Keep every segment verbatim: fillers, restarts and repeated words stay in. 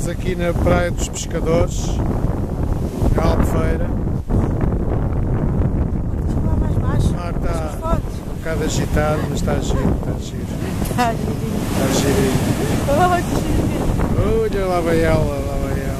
Estamos aqui na Praia dos Pescadores, na Albufeira. Lá mais baixo. O mar está um bocado agitado, mas está giro, está giro. Está girinho. Está girinho. Oh, que girinho. Olha, lá vai ela, lá vai ela.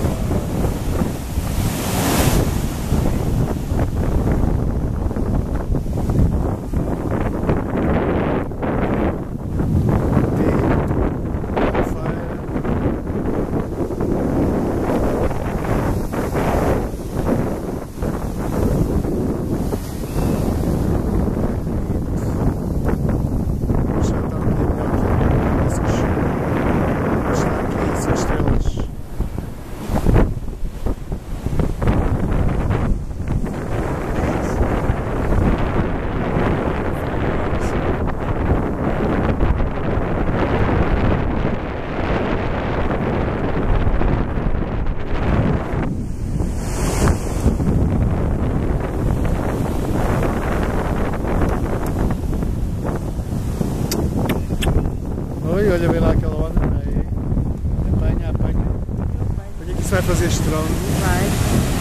Oi, olha bem lá aquela onda. Aí. Apanha, apanha. Olha que isso vai fazer estrondo. Vai.